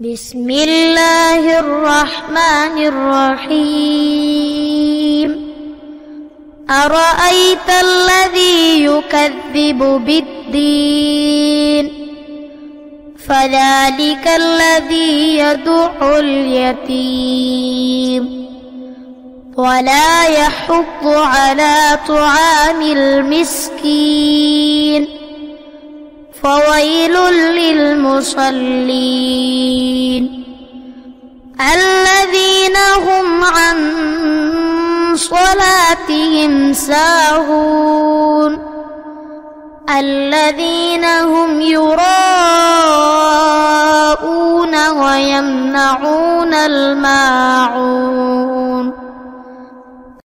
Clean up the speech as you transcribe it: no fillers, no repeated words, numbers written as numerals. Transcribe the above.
بسم الله الرحمن الرحيم أرأيت الذي يكذب بالدين فذلك الذي يدع اليتيم ولا يحض على طعام المسكين فويل للمصلين الذين هم عن صلاتهم ساهون الذين هم يراءون